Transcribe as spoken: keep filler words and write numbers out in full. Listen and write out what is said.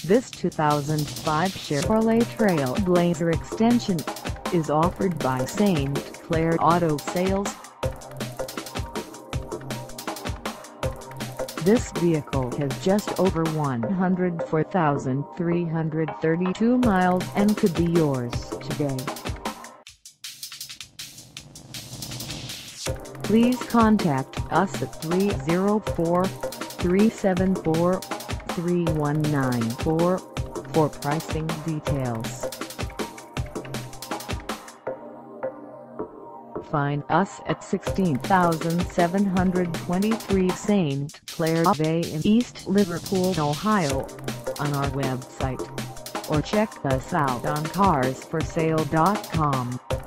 This two thousand five Chevrolet Trailblazer Extension is offered by Saint Clair Auto Sales. This vehicle has just over one hundred four thousand three hundred thirty-two miles and could be yours today. Please contact us at three oh four, three seven four, three one nine four for pricing details. Find us at sixteen thousand seven hundred twenty-three Saint Clair Ave in East Liverpool, Ohio, on our website, or check us out on cars for sale dot com.